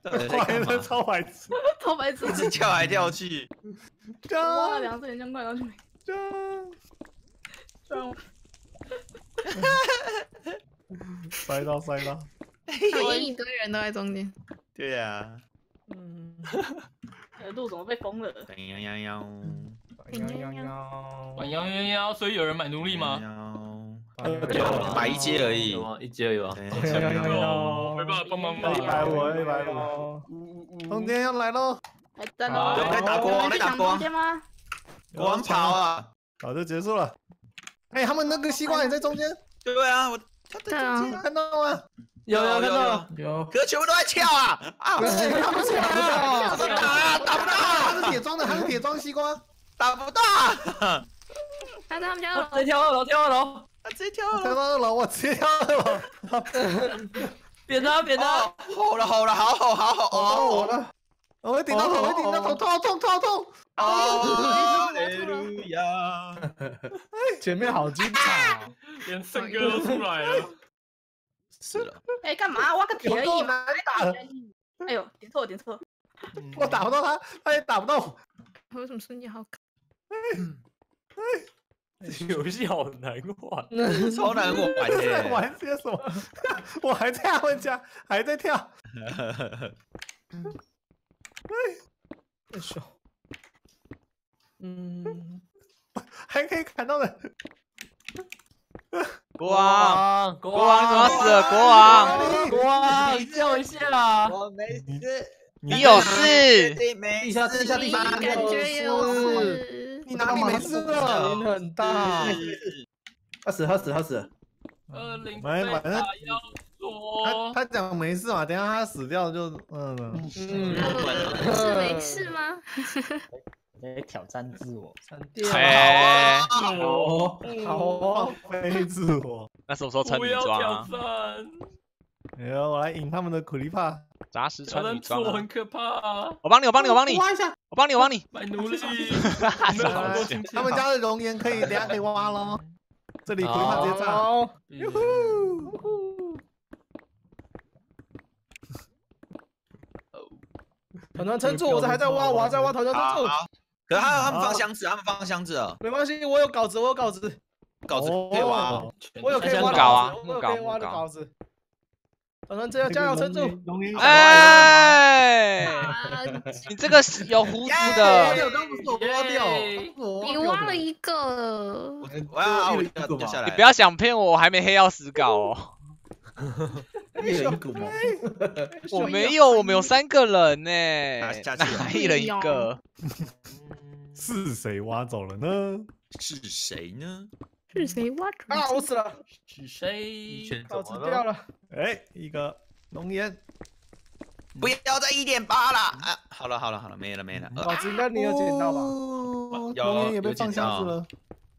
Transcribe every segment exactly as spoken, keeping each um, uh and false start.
哇，这超白痴， 超白痴， 一直跳来跳去。 哇，两只眼睛快过去， 这这塞到塞到， 有一堆人都在中间。 对呀。 嗯，路怎么被封了？ 羊羊羊羊， 羊羊羊， 晚幺幺幺，所以有人买奴隶吗？ 有买一阶而已， 一阶而已吧。 羊羊羊， 没办法帮忙吗？ 一百五，一百五，中间要来喽！ 来战喽！ 在打国王，在打国王吗？ 国王跑啊！ 好，就结束了。哎，他们那个西瓜也在中间。 对啊，我对啊， 看到吗？ 有有看到有， 可是全部都在跳啊！啊！ 他们是打不打，打不到， 他是铁装的，他是铁装西瓜， 打不到。 他他们家直接跳二楼，跳二楼， 直接跳跳到二楼，我直接跳二楼。 扁他，扁他！ 好了好了，好好好好哦，我了，我会顶到头，我会顶到头，痛痛痛痛！ 哈利路亚！ 前面好精彩啊！ 连圣歌都出来了。 是了。 哎，干嘛？挖个铁而已嘛！ 打了， 哎呦，点错点错， 我打不到他，他也打不到我。 为什么瞬间好卡？ 这游戏好难玩， 超难玩在的。 玩些什么？我还在他们家，还在跳。 太爽。嗯， 还可以砍到人。 国王，国王，你怎么死了？国王， 国王，叫一下。 我没事， 你有事？ 地下地下地下， 感觉有事。 你哪里没事了？ 音很大。他死，他死，他死。 二零反正反正要说， 他他讲没事嘛，等下他死掉就嗯。 嗯， 是没事吗？ 在挑战自我， 哎， 好，好， 非自我。 那什么时候穿女装啊？ 哎呦，我来引他们的苦力怕。 杂食穿女装很可怕。 我帮你，我帮你，我帮你， 挖一下， 我帮你，我帮你。 买奴隶。 他们家的熔岩可以，等下可以挖喽。这里苦力怕直接炸。哟呼！ 团团撑住，我这还在挖，我还在挖团团撑住。 可是他他们放箱子，他们放箱子了。 没关系，我有稿子，我有稿子， 稿子可以挖， 我有可以挖的稿啊， 我有可以挖的稿子。团团这要加油撑住！ 哎，你这个有胡子的， 刚不是我挖掉， 你挖了一个。 我要我掉下来。 你不要想骗我，我还没黑曜石稿哦。 一人一股吗？ 我没有，我们有三个人呢，哪一人一个？ 是谁挖走了呢？ 是谁呢？ 是谁挖走？ 啊，我死了！ 是谁？ 稿子掉了。 哎，一个熔岩。 不要再一点八了啊！好了好了好了，没了没了。 稿子应该你有捡到吧？ 熔岩也被放箱子了。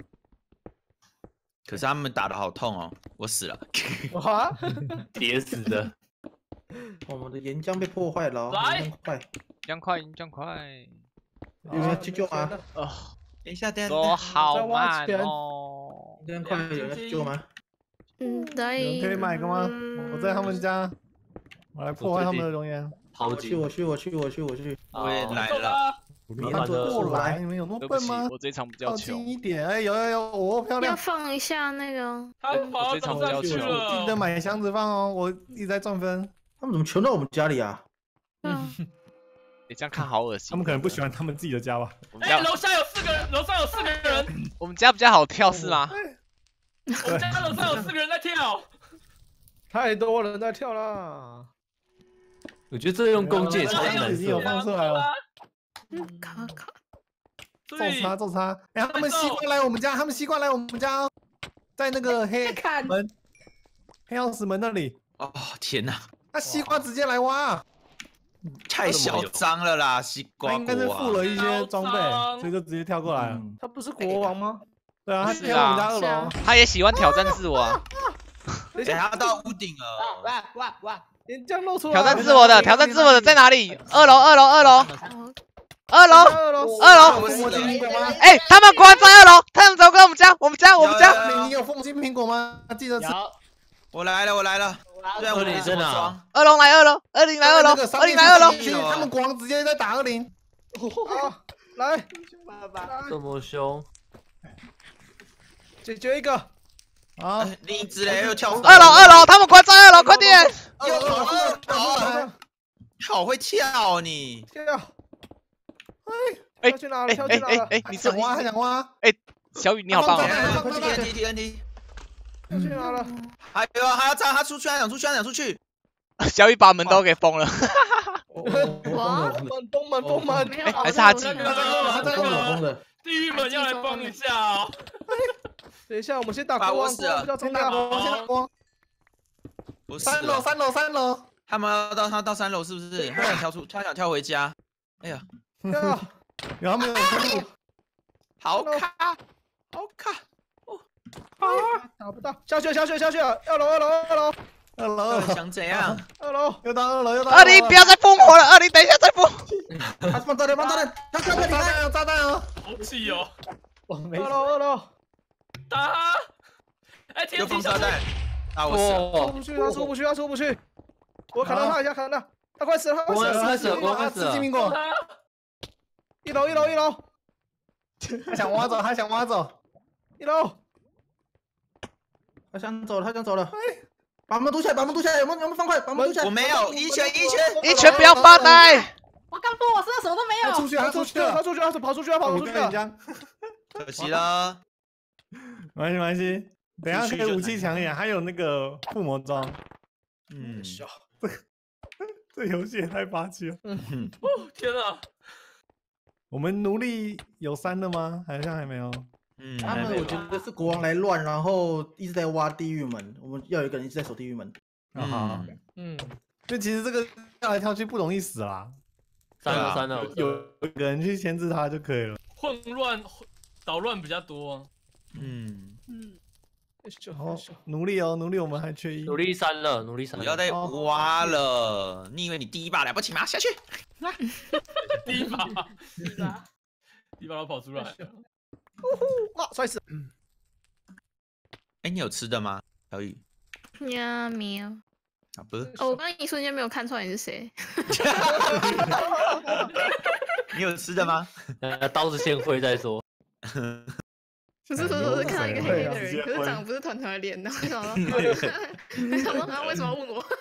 可是他们打的好痛哦，我死了。 哇， 跌死的。 我们的岩浆被破坏了， 来， 快， 岩浆快，岩浆快。 有人去救吗？ 哦， 等一下，等一下， 走好慢哦。 这样快有人去救吗？ 嗯，对。 有人可以买个吗？我在他们家，我来破坏他们的熔岩。 我去，我去，我去，我去，我去。 我也来了。 你们过来，你们有那么笨吗？ 我这一场比较靠穷。 近一点，哎，有有有，我漂亮。 要放一下那个。 我这场比较穷。 记得买箱子放哦，我一直在赚分。 他们怎么全到我们家里啊？ 嗯。 你这样看好恶心。 他们可能不喜欢他们自己的家吧？ 哎，楼下有四个人，楼上有四个人。 我们家比较好跳是吗？ 我们家楼上有四个人在跳。 太多人在跳啦！ 我觉得这用弓箭超难已经有放出来了。 卡卡。 揍他揍他！哎，他们西瓜来我们家，他们西瓜来我们家，在那个黑门、黑曜石门那里。 哦天哪！ 那西瓜直接来挖。 太嚣张了啦，西瓜他应该是附了一些装备，所以就直接跳过来了。 他不是国王吗？ 对啊，他跳我们家二楼。 他也喜欢挑战自我啊。 等下要到屋顶了。 哇哇哇！岩浆露出来。 挑战自我的，挑战自我的在哪里？二楼，二楼，二楼。二楼， 二楼， 二楼。哎，他们果然在二楼，他们走过我们家，我们家，我们家。 你有凤金苹果吗？记得吃。 我来了，我来了。 对啊，我你真的啊？ 二龙来二楼，二零来二楼，二零来二楼。 他们光直接在打二零。 好，来， 这么凶， 解决一个。 啊！ 荔枝嘞又跳。 二楼二楼，他们快在二楼，快点！ 又跑二楼，好会跳哦你！ 跳！ 哎跳去哪了？跳去哪了？ 哎，你想挖还想挖？ 哎，小雨你好棒啊 ！T N T T N T。 跳去哪了？ 还有还要炸他出去，他想出去，他想出去。 小雨把门都给封了。 哇！封封门封门， 哎，还是他进。 他在封了封了。 地狱门要来帮一下哦。 等一下，我们先打国王，比较重要。 先打光。 不是。 三楼三楼三楼。 他们要到他到三楼是不是？他想跳出，他想跳回家。哎呀， 然后没有登录。 好卡，好卡。 啊！打不到，下去下去下去，二楼二楼二楼二楼， 想怎样？ 二楼又到二楼又到。 二零不要再封我了，二零等一下再封。 他放炸弹放炸弹，他炸弹炸弹哦炸弹哦！ 好气哦！ 我没。 二楼二楼打！哎，天气小弹！啊我死！出不去，他出不去，他出不去。我砍到他一下，砍到他，他快死了，他快死了， 快死了，快死了！ 吃金苹果。 一楼一楼一楼， 他想挖走，他想挖走。 一楼。 他想走了，他想走了。把门堵起来，把门堵起来，有没有有没有放快？把门堵起来。 我没有，一拳一拳一拳不要发呆。 我刚封我身上什么都没有。 他出去，他出去了， 他出去，他跑出去，他跑出去了。 可惜了。 没关系没关系，等下可以武器强一点，还有那个附魔装。 嗯， 这这游戏也太霸气了。 嗯，哦天啊！ 我们奴隶有三的吗？好像还没有。 嗯， 他们我觉得是国王来乱，然后一直在挖地狱门，我们要有一个人一直在守地狱门。 啊，嗯，就其实这个跳来跳去不容易死啦。 三了三了， 有有个人去牵制他就可以了。 混乱捣乱比较多。 嗯嗯， 好，奴隶哦，奴隶我们还缺一。 奴隶三了，奴隶三。 不要再挖了，你以为你第一把了不起吗？下去。 第一把，第一把，第一把都跑出来了。 哇，摔死！ 哎，你有吃的吗，小雨？ 呀，没有。 啊，不是。 哦，我刚刚一瞬间没有看出来你是谁。 你有吃的吗？ 呃，刀子先挥再说。 不是，不是，我是看到一个黑黑的人，可是长得不是团团的脸，然后想到，想到他为什么要问我？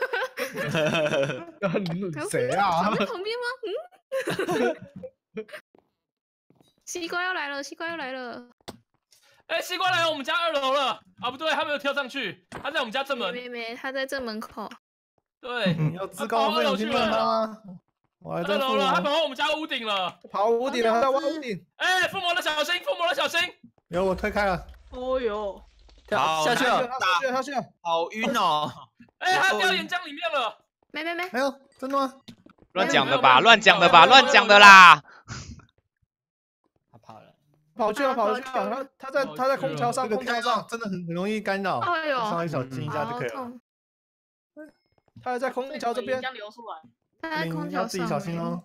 谁啊？ 在旁边吗？嗯。西瓜要来了，西瓜要来了。 哎，西瓜来我们家二楼了啊！不对，他没有跳上去，他在我们家正门。 没没，他在正门口。 对， 要自告奋勇去问他吗？我还在二楼了，他跑到我们家屋顶了， 跑屋顶了，他在挖屋顶。 哎，附魔的小心，附魔的小心！ 有，我推开了。 哦哟， 跳下去了， 他去了，他去了， 好晕哦！ 哎，他掉岩浆里面了。 没没没， 没有，真的吗？ 乱讲的吧，乱讲的吧，乱讲的啦。 他跑了， 跑去了，跑去了。他他在他在空桥上，空桥上真的很很容易干扰， 哎呦， 稍微小心一下就可以了。 他还在空桥这边， 流出来。他在空桥上， 要自己小心哦。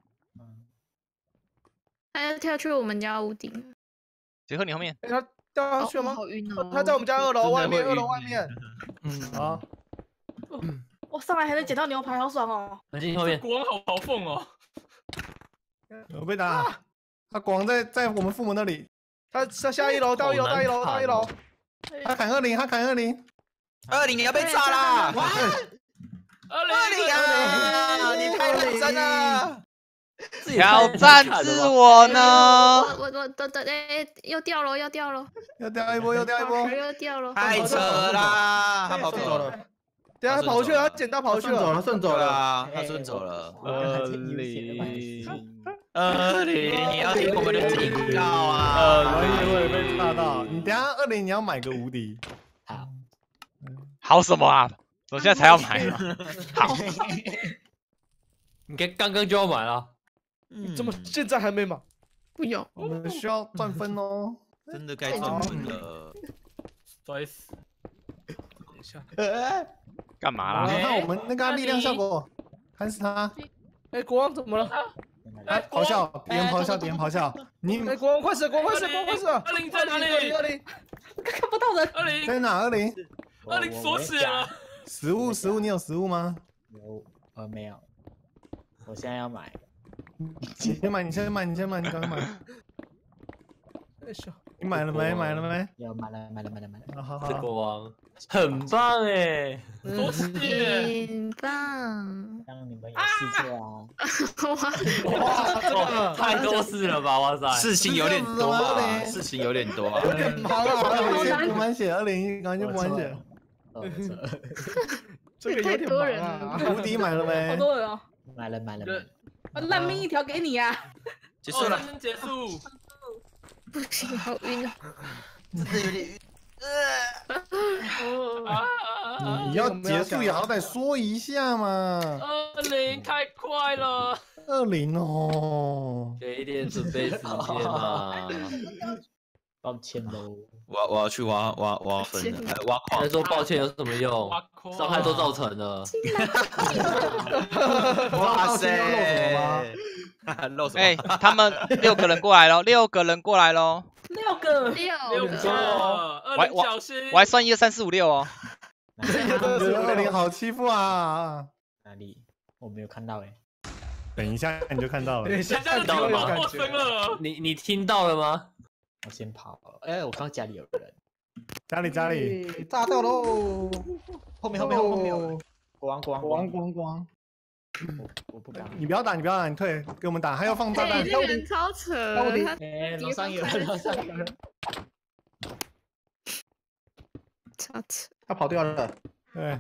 他要跳去我们家屋顶。 杰克，你后面。 他掉上去了吗？ 好晕哦！ 他在我们家二楼外面，二楼外面。 嗯，好。 我上来还能捡到牛排，好爽哦！ 冷静后面，国王好豪凤哦。 我被打，他国王在在我们父母那里。 他他下一楼，到一楼，到一楼，到一楼。 他砍二零，他砍二零。 二零你要被炸啦！ 二零啊！你太认真了。 挑战自我呢？ 我我我等等，哎，又掉了，又掉了， 又掉一波，又掉一波， 又掉了， 太扯啦！他跑走了， 等下他跑去了，他捡到跑去了，顺走了，顺走了， 他顺走了。 二零， 二零，你要听我们的警告啊！ 呃，我也会被炸到。你等下二零你要买个无敌。 好， 好什么啊？我现在才要买嘛。好， 你该刚刚就要买了。 怎么现在还没买？ 不用， 我们需要赚分哦。 真的该赚分了。 摔死！ 等一下， 干嘛啦？ 你看我们那个力量效果，砍死他！ 哎，国王怎么了？ 哎，咆哮，敌人咆哮，敌人咆哮！你哎，国王快死，国王快死，国王快死！ 二零在哪里？ 二零， 看不到人。 二零在哪？二零， 二零锁起了。 食物食物，你有食物吗？ 有，呃，没有。我现在要买。 你先买，你先买，你先买，你赶快买。 哎呦， 你买了没？买了没？ 有，买了，买了，买了，买了。 好好好。 这国王很棒哎， 多谢。 很棒。 让你们有事做啊！ 哇，这个太多事了吧？哇塞， 事情有点多啊，事情有点多啊。 好了好了，先补满血，二零一，赶紧补满血。 这个有点忙啊。 无敌买了没？ 好多人哦。 买了，买了，买了。 烂命一条给你呀！ 结束了， 结束。 不行，好晕啊！ 真的有点晕。 你要结束也好歹说一下嘛。 二零太快了。 二零哦。 给一点准备时间嘛。 抱歉喽。 我我要去挖挖挖坟了，挖矿。 还说抱歉有什么用？伤害都造成了。 哇塞！漏什么？ 哎，他们六个人过来喽，六个人过来喽。 六个， 六个，二零小心。 我还算一二三四五六哦。 二零好欺负啊！ 哪里？我没有看到哎。 等一下你就看到了。 等一下看到了吗？陌生了。 你你听到了吗？ 我先跑。哎，我看到家里有人。 家里家里炸掉喽！ 后面后面后面有。国王国王国王国王国王。 我不敢。 你不要打，你不要打，你退，给我们打，还要放炸弹。 这个人超扯，他哎，楼上有人，楼上有人。 超扯。 他跑掉了。 对。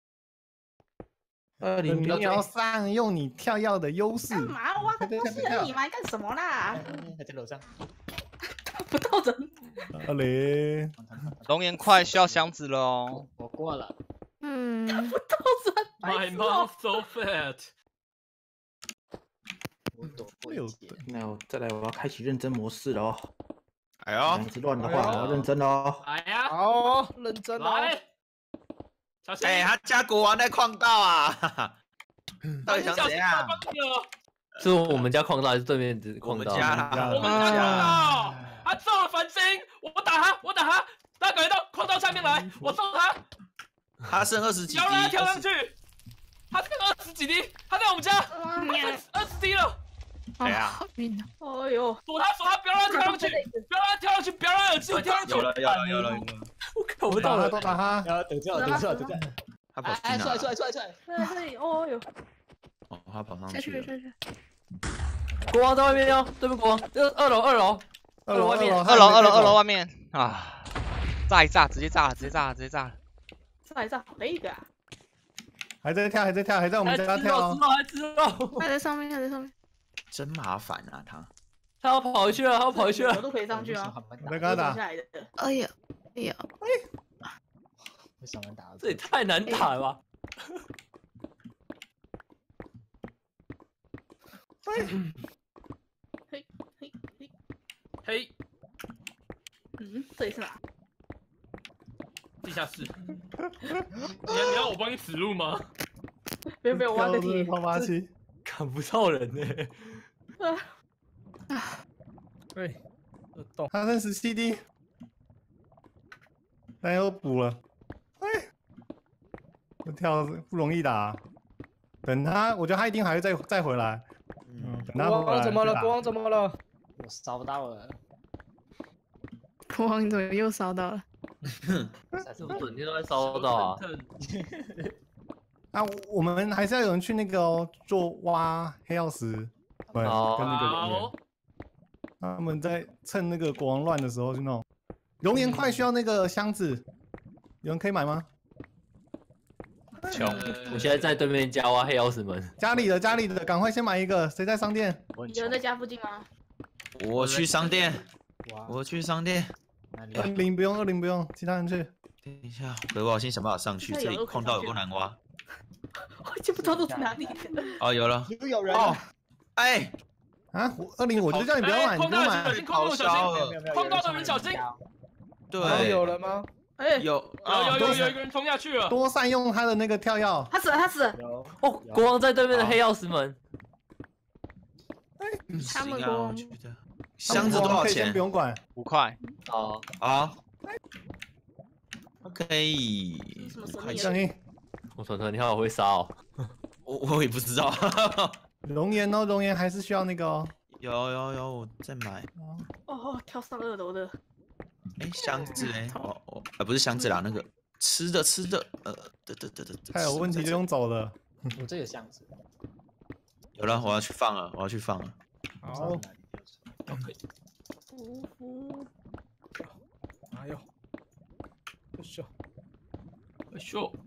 二零你要善用你跳跃的优势。 干嘛？挖个不是你们干什么啦？ 还在楼上。 不到人。 二零。 龙岩快需要箱子了哦。 我过了。 嗯。 不到人。 My mom so fat。 六个。 那我再来，我要开启认真模式了哦。 哎呦， 两只乱的话，我要认真了哦。 来呀， 好，认真来。小心！ 哎，他家国王在矿道啊！到底想怎样？ 是我们家矿道还是对面的矿道？ 我们家啦， 我们家矿道。他中了繁星，我打他，我打他，他赶到矿道下面来，我送他。 他剩二十几滴， 摇让他跳上去。他剩二十几滴，他在我们家，二十滴了。 哎呀， 好晕啊！ 哎呦， 锁他锁他，不要让他跳上去，不要让他跳上去，不要让他有机会跳上去。 有了有了有了有了， 我看不到了， 都打他， 然后等着等着等着。 他跑去哎，出来哪？ 出来出来出来！ 在这里，哦哟。 哦，他跑上下去去了。 下去。 国王在外面哦，对面国王，二二楼二楼二楼二楼二楼二楼二楼外面啊！炸一炸，直接炸了，直接炸了，直接炸了。 炸一炸，好累的。 还在跳，还在跳，还在我们家跳。 还知道， 还在上面，还在上面。 真麻烦啊，他。 他要跑回去了，他要跑回去了。 我都可以上去啊。 我在跟他打。 哎呀，哎呀， 为什么打？ 这也太难打了吧！ 嘿嘿嘿嘿， 嗯，这里是哪？ 地下室。你你要我帮你指路吗？ 没有没有，我要在听。 泡八七， 看不到人呢。 对，动。 他剩十七滴，但又补了。哎，这跳不容易打。等他，我觉得他一定还会再再回来。嗯，等他国回来。 王怎么了？国王怎么了？ 我烧到了。 国王怎么又烧到了？ 怎么整天都在烧到啊？ 啊，我们还是要有人去那个哦，做挖黑曜石，对，跟那个人员。他们在趁那个国王乱的时候去弄。熔岩块需要那个箱子，有人可以买吗？ 穷，我现在在对面家挖黑曜石门。 家里的家里的，赶快先买一个。谁在商店？ 有人在家附近吗？ 我去商店，我去商店。 二零不用，二零不用，其他人去。 等一下，我我先想办法上去，这里矿道有够难挖。 我已经不知道都是哪里。 哦，有了， 又有人哦，哎， 啊，二零我就叫你不要买，你不用买。 矿道小心，矿道的人小心。 对， 有人吗？ 哎， 有， 有有有有一个人冲下去了。 多善用他的那个跳跃。 他死了，他死了。 哦，国王在对面的黑曜石门。 他们国王。 箱子多少钱？不用管， 五块。 哦啊。OK， 五块钱。 我团团你好会杀哦， 我我也不知道。 熔岩哦，熔岩还是需要那个哦。 有有有，我在买。 哦，跳上二楼的。 哎，箱子哎，哦哦，啊不是箱子啦，那个吃的吃的，呃，对对对对。 太有问题就用走了。 我这个箱子。 有了，我要去放了，我要去放了。 好。 OK。 呜呼。 哎呦，不秀。 秀。